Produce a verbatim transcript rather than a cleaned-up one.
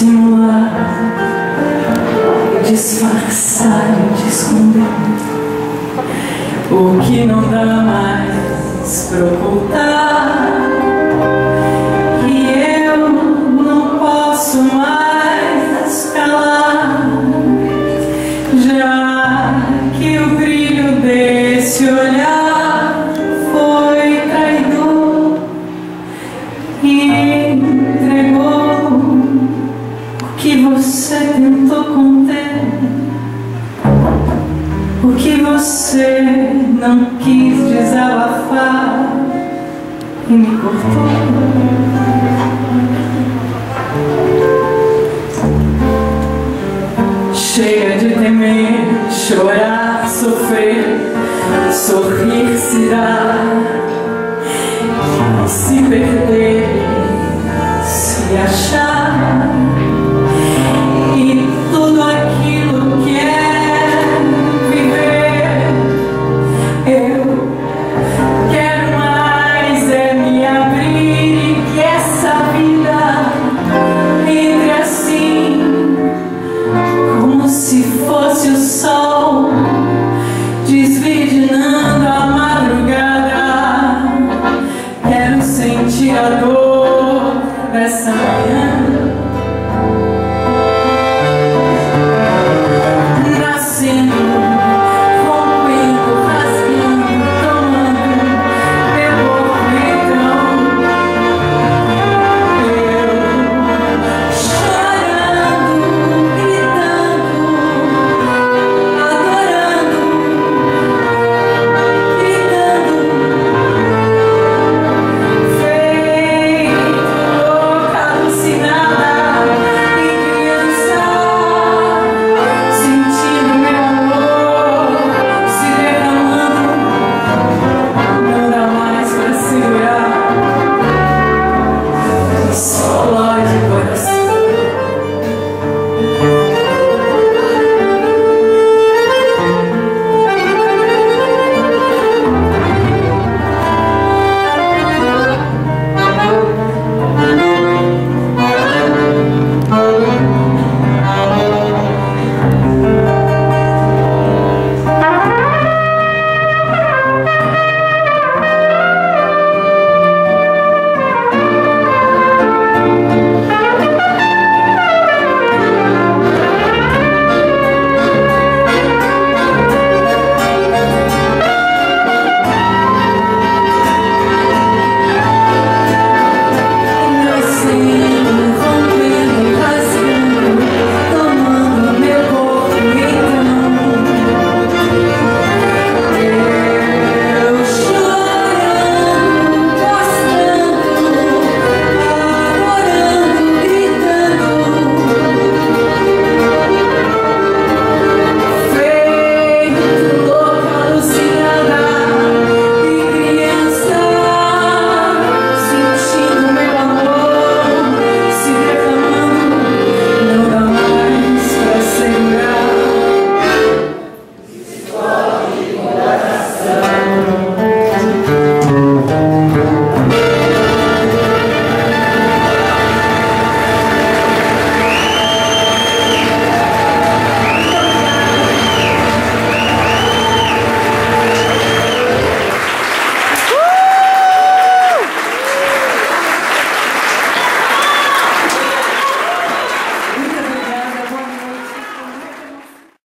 dissimular, de disfarçar e de esconder o que não dá mais pra ocultar. E eu não posso mais calar, já que o brilho desse olhar foi traidor e entregou o que você tentou conter, o que você não quis desabafar e me cortou. Cheia de temer, chorar, sofrer, sorrir se dá